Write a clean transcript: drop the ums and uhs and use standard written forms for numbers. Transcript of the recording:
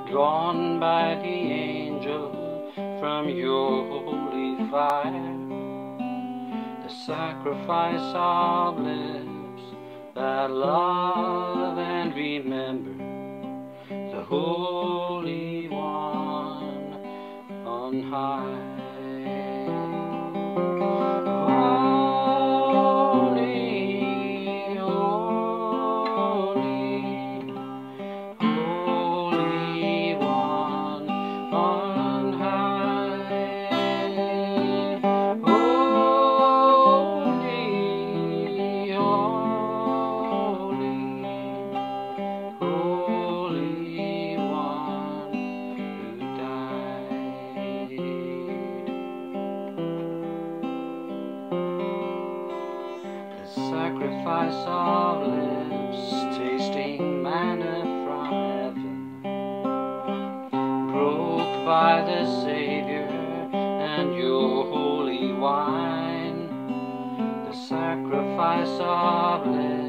drawn by the angel from your holy fire, the sacrifice of lips that love and remember the Holy One on high. Sacrifice of lips, tasting manna from heaven, broke by the Savior and your holy wine. The sacrifice of lips